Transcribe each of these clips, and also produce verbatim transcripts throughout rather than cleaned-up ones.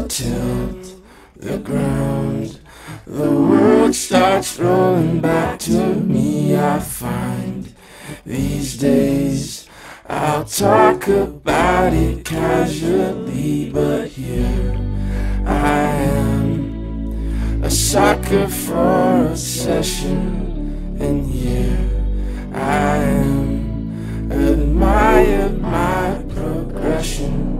tilt the ground. The world starts rolling back to me. I find these days I'll talk about it casually, but here I am, a sucker for obsession, and here I am, admire my progression.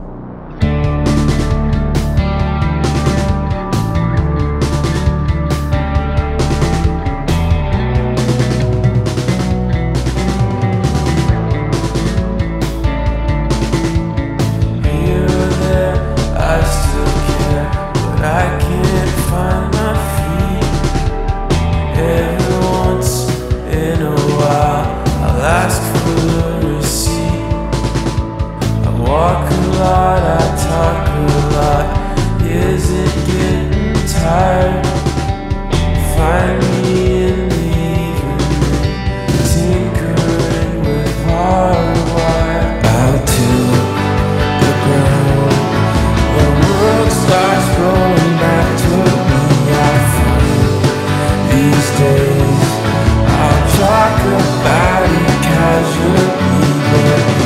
Walk a lot, I talk a lot. Is it getting tired? Find me in the evening, tinkering with hardwire. Out to the ground, the world starts rolling back to me. I find these days I'll talk about it casually, but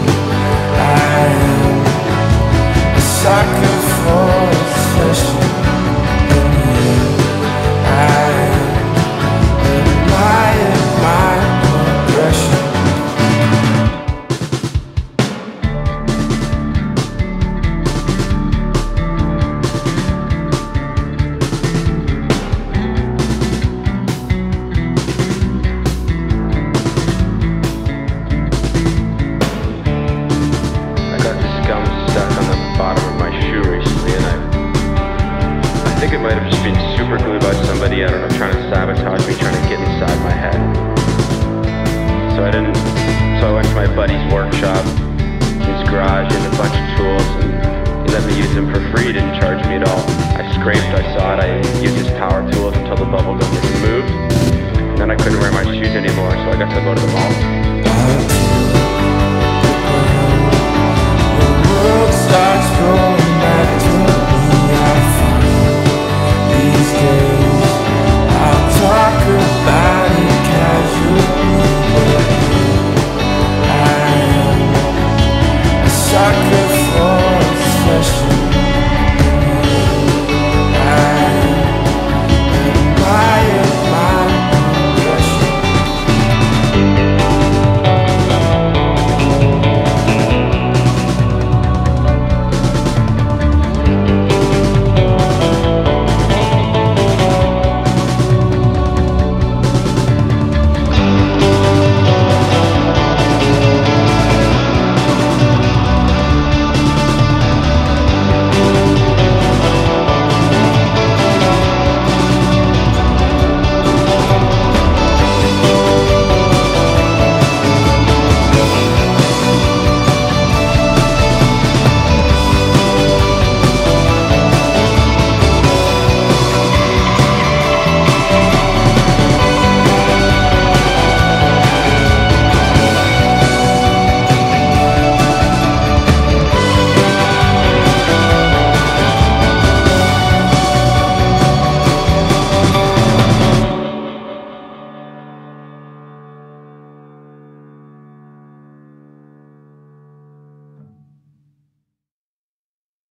sucker for obsession, and here I am, admire my progression. I got this gum stuck on the bottom of my shoe recently, and I, I think it might have just been super glued by somebody, I don't know, trying to sabotage me, trying to get inside my head. So I didn't, so I went to my buddy's workshop, his garage, and a bunch of tools, and he let me use them for free, didn't charge me at all. I scraped, I saw it, I used his power tools until the bubblegum was removed, and then I couldn't wear my shoes anymore, so I got to go to the mall. The world starts rolling.